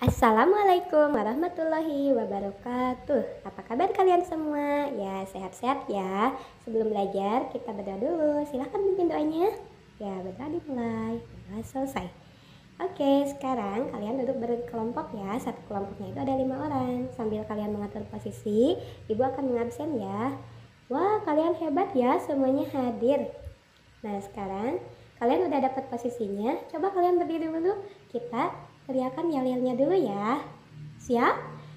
Assalamualaikum warahmatullahi wabarakatuh. Apa kabar kalian semua? Ya, sehat-sehat ya. Sebelum belajar, kita berdoa dulu. Silahkan pimpin doanya. Ya, berdoa dimulai. Berdoa selesai. Oke, sekarang kalian duduk berkelompok ya. Satu kelompoknya itu ada 5 orang. Sambil kalian mengatur posisi, ibu akan mengabsen ya. Wah, kalian hebat ya, semuanya hadir. Nah, sekarang kalian udah dapat posisinya. Coba kalian berdiri dulu. Kita teriakan yel-yelnya dulu ya. Siap?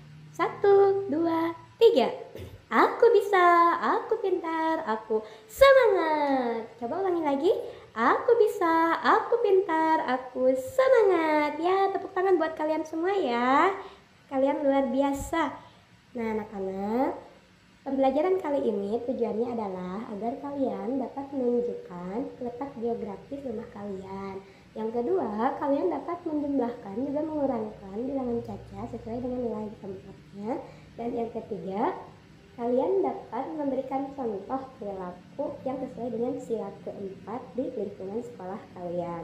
1, 2, 3. Aku bisa, aku pintar, aku semangat. Coba ulangi lagi. Aku bisa, aku pintar, aku semangat. Ya, tepuk tangan buat kalian semua ya. Kalian luar biasa. Nah, anak-anak, pembelajaran kali ini tujuannya adalah agar kalian dapat menunjukkan letak geografis rumah kalian. Yang kedua, kalian dapat menjumlahkan juga mengurangkan bilangan caca sesuai dengan nilai tempatnya. Dan yang ketiga, kalian dapat memberikan contoh perilaku yang sesuai dengan sila keempat di lingkungan sekolah kalian.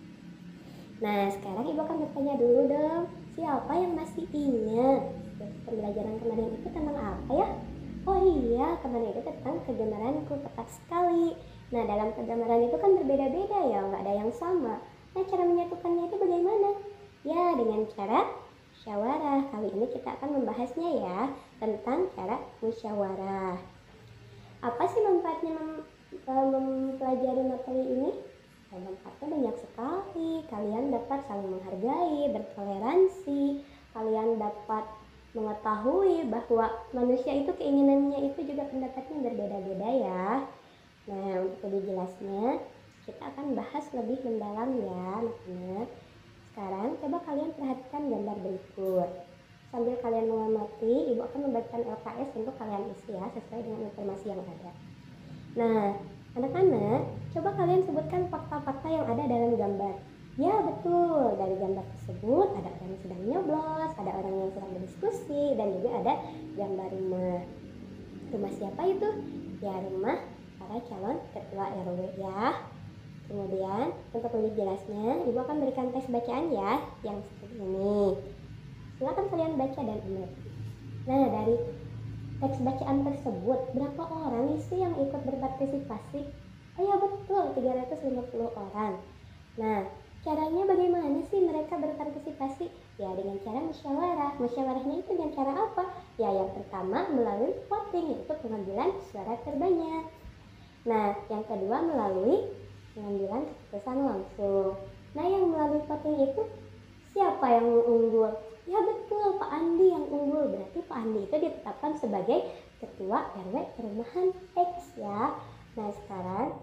Nah, sekarang ibu akan bertanya dulu dong, siapa yang masih ingat pembelajaran kemarin itu tentang apa ya? Oh iya, kemarin itu tentang kegemaranku, tepat sekali. Nah, dalam kegemaran itu kan berbeda-beda ya, nggak ada yang sama. Nah, cara menyatukannya itu bagaimana? Ya, dengan cara musyawarah. Kali ini kita akan membahasnya ya, tentang cara musyawarah. Apa sih manfaatnya mempelajari materi ini? Manfaatnya banyak sekali. Kalian dapat saling menghargai, bertoleransi. Kalian dapat mengetahui bahwa manusia itu keinginannya itu juga pendapatnya berbeda-beda ya. Nah, untuk lebih jelasnya kita akan bahas lebih mendalam ya anak-anak. Sekarang coba kalian perhatikan gambar berikut. Sambil kalian mengamati, ibu akan membagikan LKS untuk kalian isi ya sesuai dengan informasi yang ada. Nah, anak-anak, coba kalian sebutkan fakta-fakta yang ada dalam gambar. Ya, betul. Dari gambar tersebut ada orang yang sedang nyoblos, ada orang yang sedang berdiskusi, dan juga ada gambar rumah. Rumah siapa itu? Ya, rumah para calon ketua RW ya. Kemudian, untuk lebih jelasnya, ibu akan berikan teks bacaan ya, yang seperti ini. Silakan kalian baca dan ingat. Nah, dari teks bacaan tersebut, berapa orang sih yang ikut berpartisipasi? Oh ya, betul, 350 orang. Nah, caranya bagaimana sih mereka berpartisipasi? Ya, dengan cara musyawarah. Musyawarahnya itu dengan cara apa? Ya, yang pertama melalui voting, yaitu pengambilan suara terbanyak. Nah, yang kedua melalui pengambilan keputusan langsung. Nah, yang melalui voting itu siapa yang unggul? Ya, betul, Pak Andi yang unggul. Berarti Pak Andi itu ditetapkan sebagai ketua RW perumahan X ya. Nah, sekarang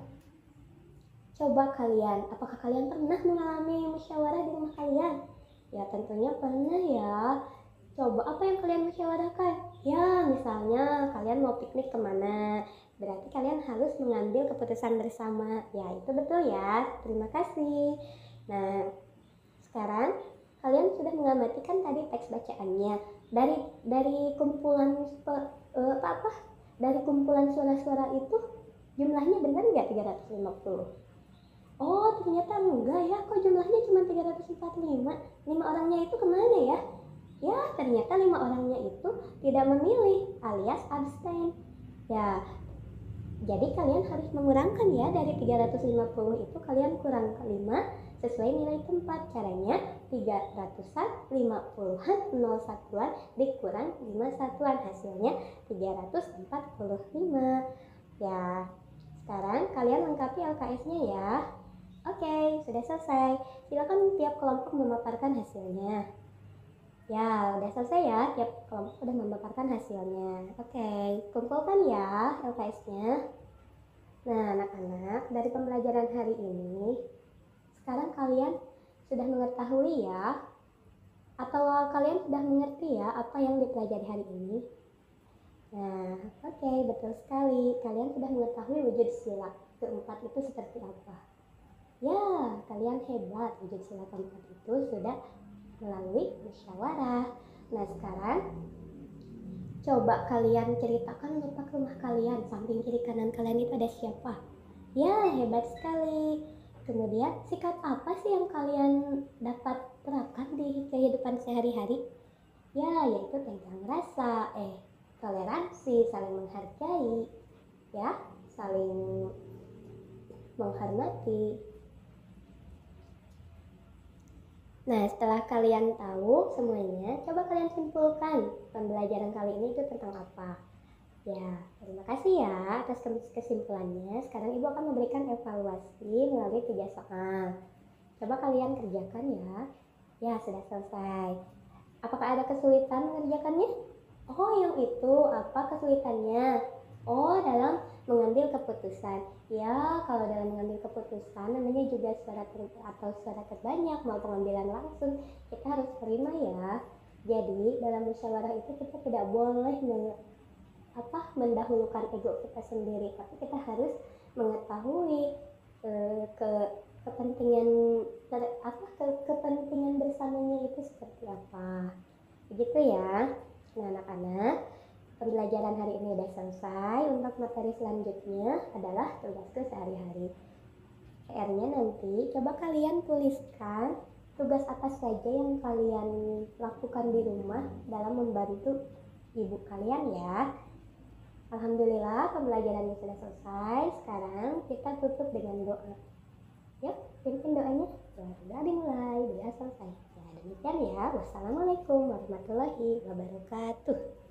coba kalian, apakah kalian pernah mengalami musyawarah di rumah kalian? Ya, tentunya pernah ya. Coba apa yang kalian musyawarahkan? Ya, misalnya kalian mau piknik kemana? Berarti kalian harus mengambil keputusan bersama. Ya, itu betul ya. Terima kasih. Nah, sekarang kalian sudah mengamati kan tadi teks bacaannya. Dari kumpulan dari kumpulan suara-suara itu jumlahnya benar nggak 350? Oh, ternyata enggak ya. Kok jumlahnya cuma 345? 5 orangnya itu kemana ya? Ya, ternyata 5 orangnya itu tidak memilih alias abstain. Ya, jadi kalian harus mengurangkan ya, dari 350 itu kalian kurang ke 5 sesuai nilai tempat. Caranya 350-an 0 satuan dikurang 5 satuan, hasilnya 345. Ya, sekarang kalian lengkapi LKS-nya ya. Oke, sudah selesai. Silakan tiap kelompok memaparkan hasilnya. Ya, udah selesai ya, tiap kelompok sudah memaparkan hasilnya. Oke, kumpulkan ya LKS-nya. Nah, anak-anak, dari pembelajaran hari ini, sekarang kalian sudah mengetahui ya, atau kalian sudah mengerti ya apa yang dipelajari hari ini? Nah, oke, betul sekali. Kalian sudah mengetahui wujud sila keempat itu seperti apa. Ya, kalian hebat. Wujud sila keempat itu sudah melalui musyawarah. Nah, sekarang coba kalian ceritakan letak rumah kalian. Samping kiri kanan kalian itu ada siapa? Ya, hebat sekali. Kemudian, sikap apa sih yang kalian dapat terapkan di kehidupan sehari-hari? Ya, yaitu tentang rasa, toleransi, saling menghargai, ya, saling menghormati. Nah, setelah kalian tahu semuanya, coba kalian simpulkan pembelajaran kali ini itu tentang apa. Ya, terima kasih ya atas kesimpulannya. Sekarang Ibu akan memberikan evaluasi melalui 3 soal. Coba kalian kerjakan ya. Ya, sudah selesai. Apakah ada kesulitan mengerjakannya? Oh, yang itu apa kesulitannya? Oh, dalam mengambil keputusan. Ya, kalau dalam mengambil keputusan namanya juga suara atau suara terbanyak mau pengambilan langsung, kita harus terima ya. Jadi, dalam musyawarah itu kita tidak boleh mendahulukan ego kita sendiri, tapi kita harus mengetahui ke kepentingan kepentingan bersamanya itu seperti apa. Begitu ya. Nah, anak-anak, pembelajaran hari ini sudah selesai. Untuk materi selanjutnya adalah tugasku sehari-hari. PR-nya nanti coba kalian tuliskan tugas apa saja yang kalian lakukan di rumah dalam membantu ibu kalian ya. Alhamdulillah pembelajarannya sudah selesai. Sekarang kita tutup dengan doa. Yuk, pimpin doanya. Doa dimulai, doa selesai. Ya, demikian ya. Wassalamualaikum warahmatullahi wabarakatuh.